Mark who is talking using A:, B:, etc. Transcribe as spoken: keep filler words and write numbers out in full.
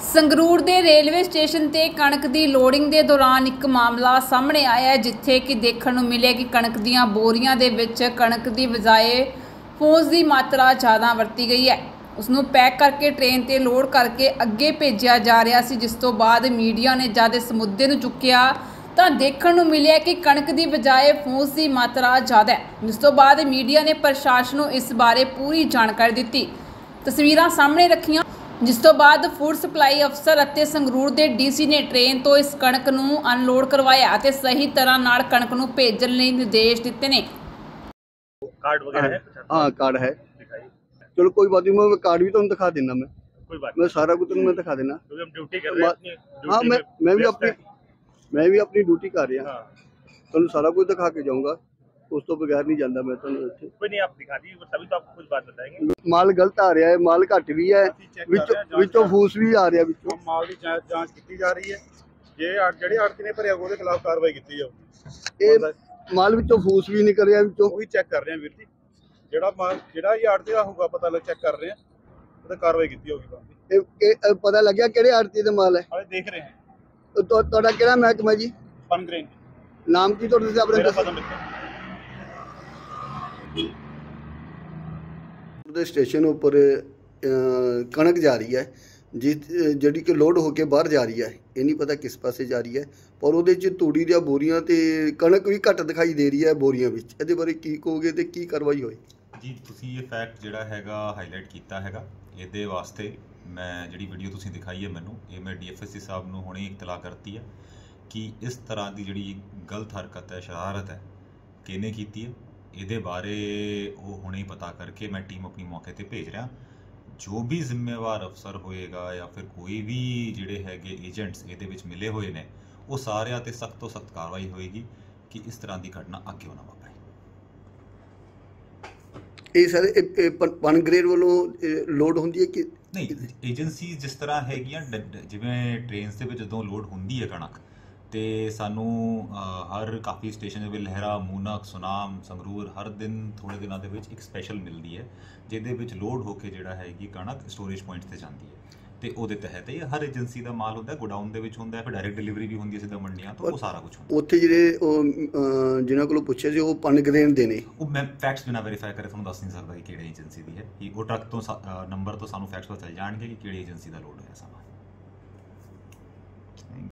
A: ਸੰਗਰੂਰ ਦੇ railway station ਤੇ ਕਣਕ ਦੀ ਲੋਡਿੰਗ ਦੇ ਦੌਰਾਨ ਇੱਕ ਮਾਮਲਾ ਸਾਹਮਣੇ ਆਇਆ ਹੈ, ਜਿੱਥੇ ਕਿ ਦੇਖਣ ਨੂੰ ਮਿਲਿਆ ਕਿ ਕਣਕ ਦੀਆਂ ਬੋਰੀਆਂ ਦੇ ਵਿੱਚ ਕਣਕ ਦੀ ਬਜਾਏ ਫੌਜ ਦੀ ਮਾਤਰਾ ਜ਼ਿਆਦਾ ਵਰਤੀ ਗਈ ਹੈ। ਉਸ ਨੂੰ ਪੈਕ ਕਰਕੇ ਟ੍ਰੇਨ ਤੇ ਲੋਡ ਕਰਕੇ ਅੱਗੇ ਭੇਜਿਆ ਜਾ ਰਿਹਾ ਸੀ, ਜਿਸ ਤੋਂ ਬਾਅਦ ਮੀਡੀਆ ਨੇ ਜਦ ਇਸ ਮੁੱਦੇ ਨੂੰ ਚੁੱਕਿਆ ਤਾਂ ਦੇਖਣ ਨੂੰ ਮਿਲਿਆ ਕਿ ਕਣਕ ਦੀ ਬਜਾਏ ਫੌਜ ਦੀ ਮਾਤਰਾ ਜ਼ਿਆਦਾ ਹੈ, ਜਿਸ ਤੋਂ ਬਾਅਦ ਮੀਡੀਆ ਨੇ ਪ੍ਰਸ਼ਾਸਨ ਨੂੰ ਇਸ ਬਾਰੇ ਪੂਰੀ ਜਾਣਕਾਰੀ ਦਿੱਤੀ। ਤਸਵੀਰਾਂ ਸਾਹਮਣੇ ਰੱਖੀਆਂ, ਜਿਸ ਤੋਂ ਬਾਅਦ ਫੂਡ ਸਪਲਾਈ ਅਫਸਰ ਅਤੇ ਸੰਗਰੂਰ ਦੇ ਡੀਸੀ ਨੇ ਟ੍ਰੇਨ ਤੋਂ ਇਸ ਕਣਕ ਨੂੰ ਅਨਲੋਡ ਕਰਵਾਇਆ ਅਤੇ ਸਹੀ ਤਰ੍ਹਾਂ ਨਾਲ ਕਣਕ ਨੂੰ ਭੇਜਣ ਲਈ ਨਿਰਦੇਸ਼ ਦਿੱਤੇ ਨੇ।
B: कार्ड वगैरह है?
C: हाँ कार्ड है। चलो कोई बात नहीं, मैं कार्ड भी तो दिखा देना, मैं
B: कोई बात
C: मैं सारा कुछ मैं दिखा देना।
B: तो हम ड्यूटी कर रहे हैं।
C: हाँ मैं मैं भी अपनी मैं भी अपनी ड्यूटी कर रहा तो सारा कुछ दिखा के जाऊंगा, उस तो बगैर नहीं जाता मैं। तो
B: कोई नहीं, आप दिखा दीजिए, तभी तो आपको कुछ बात बताएंगे।
C: माल गलत आ रहा है, माल घट भी है, विचों फूस भी आ रहा है, विचों
D: माल की जांच की जा रही है। जे ਜਿਹੜੇ ਆੜਤੀ ਨੇ ਭਰਿਆ ਉਹਦੇ ਖਿਲਾਫ ਕਾਰਵਾਈ ਕੀਤੀ ਜਾਊਗੀ।
C: ਇਹ ਮਾਲ ਵਿੱਚੋਂ ਫੂਸ ਵੀ ਨਿਕਲ ਰਿਹਾ, ਵਿੱਚੋਂ
D: ਉਹੀ ਚੈੱਕ ਕਰ ਰਹੇ ਆ ਵੀਰ ਜੀ। ਜਿਹੜਾ ਮਾਲ ਜਿਹੜਾ ਇਹ ਆੜਤੀ ਦਾ ਹੋਊਗਾ ਪਤਾ ਲੱਗ ਚੈੱਕ ਕਰ ਰਹੇ ਆ, ਉਹਦੇ ਕਾਰਵਾਈ ਕੀਤੀ ਹੋਊਗੀ।
C: ਇਹ ਇਹ ਪਤਾ ਲੱਗਿਆ ਕਿਹੜੇ ਆੜਤੀ ਦਾ ਮਾਲ ਹੈ?
D: ਹਾਲੇ ਦੇਖ ਰਹੇ ਹਾਂ।
C: ਤੁਹਾਡਾ ਕਿਹੜਾ ਮਹਿਕਮਾ ਜੀ?
D: ਪਨਗ੍ਰੇਨ।
C: ਨਾਮ ਕੀ ਤੁਹਾਡਾ? ਆਪਣੇ
D: ਪਤਾ
C: ਦੇ ਸਟੇਸ਼ਨ ਉੱਪਰ ਕਣਕ ਜਾ ਰਹੀ ਹੈ, ਜਿ ਜਿਹੜੀ ਕਿ ਲੋਡ ਹੋ ਕੇ ਬਾਹਰ ਜਾ ਰਹੀ ਹੈ। ਇਹ ਨਹੀਂ ਪਤਾ ਕਿਸ ਪਾਸੇ ਜਾ ਰਹੀ ਹੈ, ਪਰ ਉਹਦੇ 'ਚ ਤੂੜੀ ਦੀਆਂ ਬੋਰੀਆਂ ਤੇ ਕਣਕ ਵੀ ਘੱਟ ਦਿਖਾਈ ਦੇ ਰਹੀ ਹੈ ਬੋਰੀਆਂ ਵਿੱਚ। ਇਹਦੇ ਬਾਰੇ ਕੀ ਕਹੋਗੇ ਤੇ ਕੀ ਕਾਰਵਾਈ ਹੋਈ?
E: ਜੀ ਤੁਸੀਂ ਇਹ ਫੈਕਟ ਜਿਹੜਾ ਹੈਗਾ ਹਾਈਲਾਈਟ ਕੀਤਾ ਹੈਗਾ। ਇਹਦੇ ਵਾਸਤੇ ਮੈਂ ਜਿਹੜੀ ਵੀਡੀਓ ਤੁਸੀਂ ਦਿਖਾਈ ਹੈ ਮੈਨੂੰ, ਇਹ ਮੈਂ ਡੀ ਐਫ ਐਸ ਸੀ ਸਾਹਿਬ ਨੂੰ ਹੁਣੇ ਇਤਲਾਹ ਕਰਤੀ ਹੈ ਕਿ ਇਸ ਤਰ੍ਹਾਂ ਦੀ ਜਿਹੜੀ ਗਲਤ ਹਰਕਤ ਹੈ, ਸ਼ਰਾਰਤ ਹੈ, ਕਿਹਨੇ ਕੀਤੀ ਹੈ। ਇਹਦੇ ਬਾਰੇ ਉਹ ਹੁਣੇ ਹੀ ਪਤਾ ਕਰਕੇ ਮੈਂ ਟੀਮ ਆਪਣੀ ਮੌਕੇ 'ਤੇ ਭੇਜ ਰਿਹਾ। ਜੋ ਵੀ ਜ਼ਿੰਮੇਵਾਰ ਅਫਸਰ ਹੋਏਗਾ ਜਾਂ ਫਿਰ ਕੋਈ ਵੀ ਜਿਹੜੇ ਹੈਗੇ ਏਜੰਟਸ ਇਹਦੇ ਵਿੱਚ ਮਿਲੇ ਹੋਏ ਨੇ, ਉਹ ਸਾਰਿਆਂ 'ਤੇ ਸਖਤ ਤੋਂ ਸਖਤ ਕਾਰਵਾਈ ਹੋਏਗੀ ਕਿ ਇਸ ਤਰ੍ਹਾਂ ਦੀ ਘਟਨਾ ਅੱਗੇ ਨਾ ਵਾਪਰੇ।
C: ਇਹ ਸਾਰੇ ਪਨਗ੍ਰੇਡ ਵੱਲੋਂ ਲੋਡ ਹੁੰਦੀ ਹੈ ਕਿ
E: ਨਹੀਂ? ਏਜੰਸੀ ਜਿਸ ਤਰ੍ਹਾਂ ਹੈਗੀਆਂ, ਜਿਵੇਂ ਟ੍ਰੇਨਸ ਦੇ ਵਿੱਚ ਜਦੋਂ ਲੋਡ ਹੁੰਦੀ ਹੈ ਕਣਕ, ਤੇ ਸਾਨੂੰ ਹਰ ਕਾਫੀ ਸਟੇਸ਼ਨ ਦੇ ਵਿੱਚ ਲਹਿਰਾ, ਮੂਨਕ, ਸੁਨਾਮ, ਸੰਗਰੂਰ ਹਰ ਦਿਨ ਥੋੜ੍ਹੇ ਦਿਨਾਂ ਦੇ ਵਿੱਚ ਇੱਕ ਸਪੈਸ਼ਲ ਮਿਲਦੀ ਹੈ, ਜਿਹਦੇ ਵਿੱਚ ਲੋਡ ਹੋ ਕੇ ਜਿਹੜਾ ਹੈਗੀ ਕਣਕ ਸਟੋਰੇਜ ਪੁਆਇੰਟ 'ਤੇ ਜਾਂਦੀ ਹੈ। ਤੇ ਉਹਦੇ ਤਹਿਤ ਇਹ ਹਰ ਏਜੰਸੀ ਦਾ ਮਾਲ ਹੁੰਦਾ, ਗੋਡਾਊਨ ਦੇ ਵਿੱਚ ਹੁੰਦਾ, ਫਿਰ ਡਾਇਰੈਕਟ ਡਿਲੀਵਰੀ ਵੀ ਹੁੰਦੀ ਹੈ ਸਿੱਧਾ ਮੰਡੀਆਂ ਤੋਂ, ਉਹ ਸਾਰਾ ਕੁਝ ਹੁੰਦਾ।
C: ਉੱਥੇ ਜਿਹੜੇ ਉਹ ਜਿਨ੍ਹਾਂ ਕੋਲੋਂ ਪੁੱਛਿਆ ਸੀ ਉਹ ਪਨਗ੍ਰੇਡ ਦੇ ਨੇ,
E: ਉਹ ਮੈਂ ਫੈਕਟਸ ਬਿਨਾਂ ਵੈਰੀਫਾਈ ਕਰੇ ਤੁਹਾਨੂੰ ਦੱਸ ਨਹੀਂ ਸਕਦਾ ਕਿ ਕਿਹੜੇ ਏਜੰਸੀ ਦੀ ਹੈ। ਉਹ ਟਰੱਕ ਤੋਂ ਨੰਬਰ ਤੋਂ ਸਾਨੂੰ ਫੈਕਟਸ ਪਤਾ ਚੱਲ ਜਾਣਗੇ ਕਿ ਕਿਹੜੀ ਏਜੰਸੀ ਦਾ ਲੋਡ ਹੋਇਆ ਸਮਾਨ।